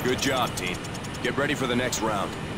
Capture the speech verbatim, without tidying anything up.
Good job, team. Get ready for the next round.